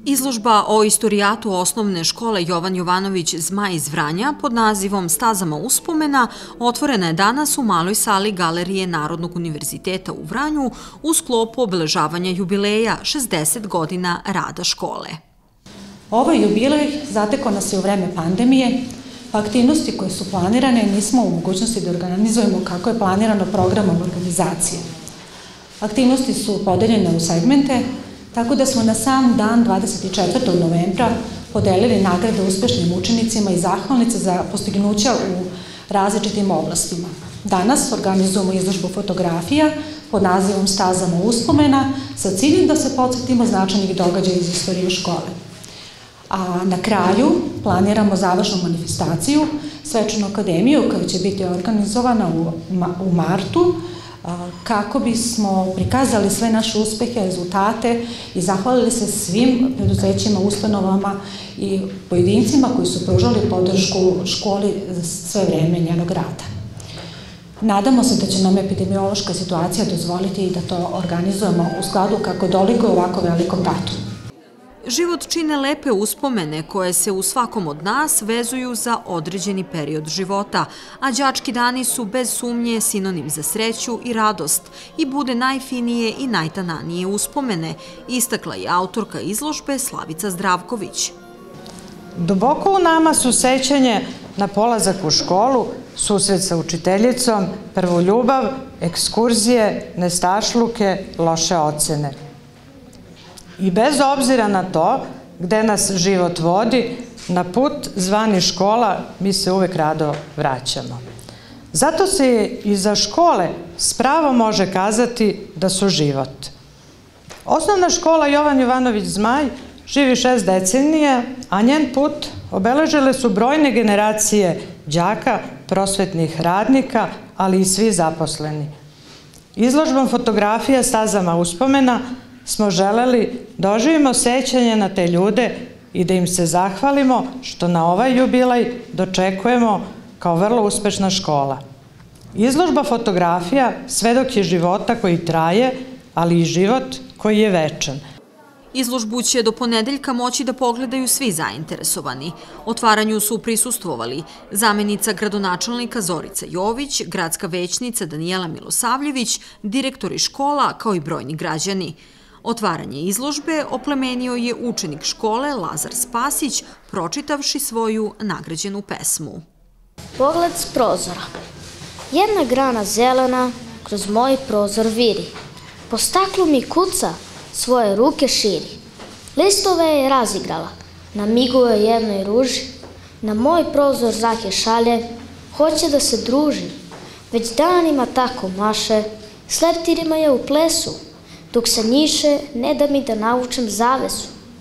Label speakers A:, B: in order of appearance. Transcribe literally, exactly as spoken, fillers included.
A: Izložba o istorijatu osnovne škole Jovan Jovanović Zmaj iz Vranja pod nazivom Stazama uspomena otvorena je danas u maloj sali Galerije Narodnog univerziteta u Vranju u sklopu obeležavanja jubileja šezdeset godina rada škole.
B: Ovaj jubilej zatekao nas je u vreme pandemije, pa aktivnosti koje su planirane nismo u mogućnosti da organizujemo kako je planirano programom organizacije. Aktivnosti su podeljene u segmente, tako da smo na sam dan dvadeset četvrtog novembra podelili nagrade uspešnim učenicima i zahvalnice za postignuća u različitim oblastima. Danas organizujemo izložbu fotografija pod nazivom Stazama uspomena sa ciljem da se podsjetimo značajnih događaja iz istorije škole. A na kraju planiramo završnu manifestaciju, svečanu akademiju koja će biti organizovana u martu, kako bismo prikazali sve naše uspehe, rezultate i zahvalili se svim preduzećima, ustanovama i pojedincima koji su pružali podršku školi za sve vreme njenog rada. Nadamo se da će nam epidemiološka situacija dozvoliti da to organizujemo u skladu kako dolikuje ovako velikom datu.
A: Život čine lepe uspomene koje se u svakom od nas vezuju za određeni period života, a đački dani su bez sumnje sinonim za sreću i radost i bude najfinije i najtananije uspomene, istakla je autorka izložbe Slavica Zdravković.
C: Duboko u nama su sećanje na polazak u školu, susret sa učiteljicom, prvu ljubav, ekskurzije, nestašluke, loše ocene. I bez obzira na to gde nas život vodi, na put zvani škola mi se uvek rado vraćamo. Zato se i za škole s pravom može kazati da su život. Osnovna škola Jovan Jovanović Zmaj živi šest decenija, a njen put obeležile su brojne generacije đaka, prosvetnih radnika, ali i svi zaposleni. Izložbom fotografija Stazama uspomena smo želeli da oživimo sećanje na te ljude i da im se zahvalimo što na ovaj jubilej dočekujemo kao vrlo uspešna škola. Izložba fotografija svedok je života koji traje, ali i život koji je večan.
A: Izložbu će do ponedeljka moći da pogledaju svi zainteresovani. Otvaranju su prisustvovali zamenica gradonačelnika Zorica Jović, gradska većnica Danijela Milosavljević, direktori škola kao i brojni građani. Otvaranje izložbe oplemenio je učenik škole Lazar Spasić, pročitavši svoju nagrađenu pesmu.
D: Pogled s prozora. Jedna grana zelena kroz moj prozor viri. Po staklu mi kuca, svoje ruke širi. Listove je razigrala, namiguje jednoj ruži. Na moj prozor zrak je šalje, hoće da se druži. Već danima tako maše, s leptirima je u plesu. Dok se njiše, ne da mi da navučem zavesu.